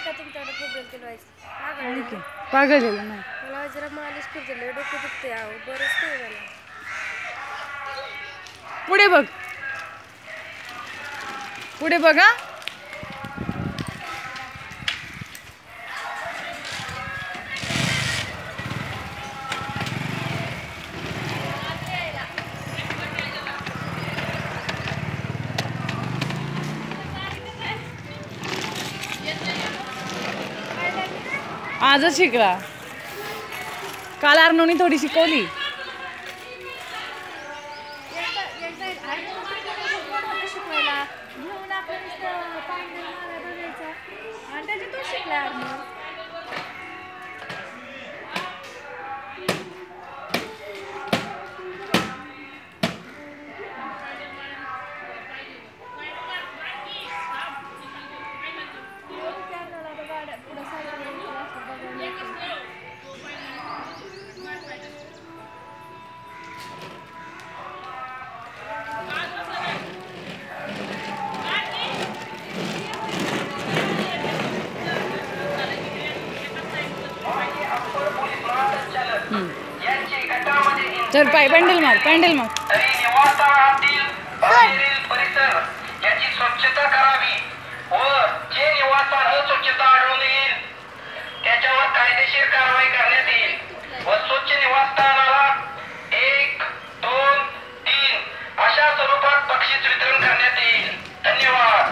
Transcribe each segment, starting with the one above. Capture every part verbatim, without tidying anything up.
का तुमच्याकडे खोबरेल तेल व्हायचं पागल आहे ना मला जरा मालिश करते लय डोकं दुखते आहो बरंच नाही मला पुढे बघ पुढे बघा आजच शिकला काल अर्णवनी थोडी शिकवली शिकवायला घेऊन आपण नुसतं पाणी मारा बघायचा आणि त्याच्यातून शिकला अर्णव चल पाय पॅन्डल मार पॅन्डल मार परिसर याची स्वच्छता करावी व जे निवासस्थान अस्वच्छता आढळून येईल त्याच्यावर कायदेशीर कारवाई करण्यात येईल व स्वच्छ निवासस्थानाला एक दोन तीन अशा स्वरूपात बक्षीस वितरण करण्यात येईल. धन्यवाद.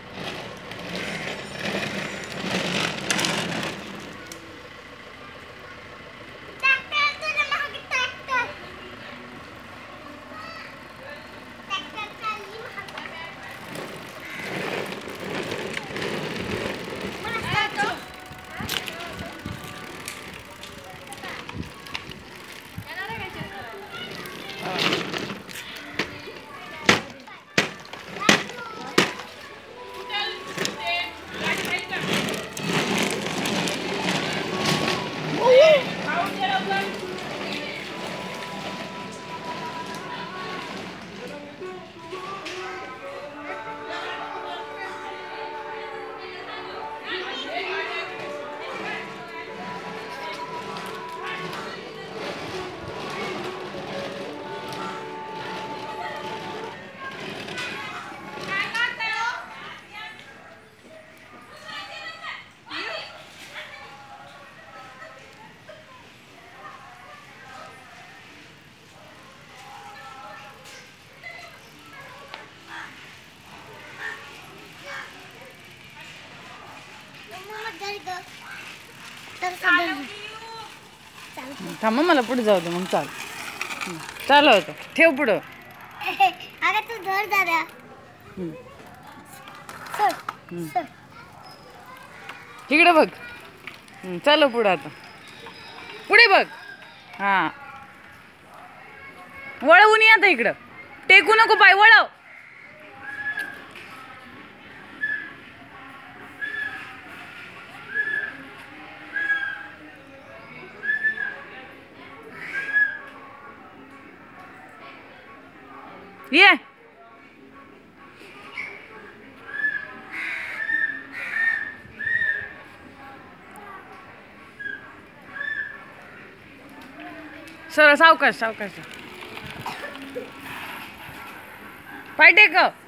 थांब मला पुढे जाऊ दे मग चाल चालू होतं ठेव पुढं अगं तू धर दादा इकडे बघ चालू पुढं आता पुढे बघ हा वळवून ये आता इकडं टेकू नको पाय वळव ये सर सावकाश सावकाश पाय टेक